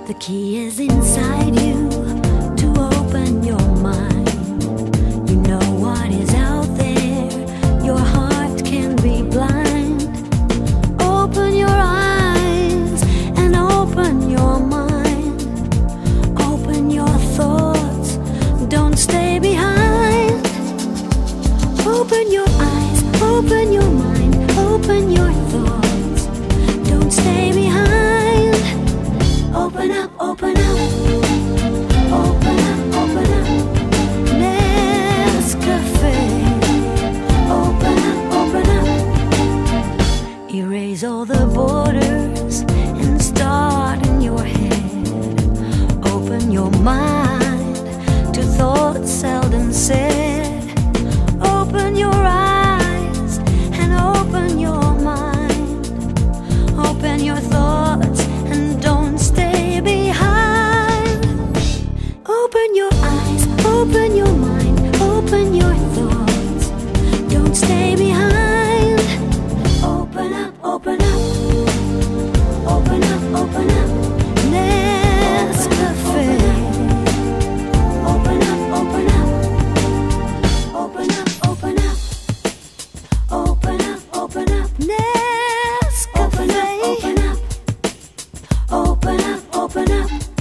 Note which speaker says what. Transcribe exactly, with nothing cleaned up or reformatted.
Speaker 1: The key is inside you to open your mind. You know what is out there, your heart can be blind. Open your eyes and open your mind. Open your thoughts, don't stay behind. Open your eyes, open your mind, open your thoughts, don't stay behind. Open up, open up, open up, open up, Nescafe. Open up, open up, erase all the borders and start in your head. Open your mind to thoughts seldom said. Open your eyes and open your mind. Open your thoughts and don't stay behind. Open your eyes, open your mind, open your thoughts, don't stay behind. Open up, open up, open up, open up, Nescafe. Open up, open up, open up, open up, open up, open up, Nescafe. Open up, open up, open up, open up.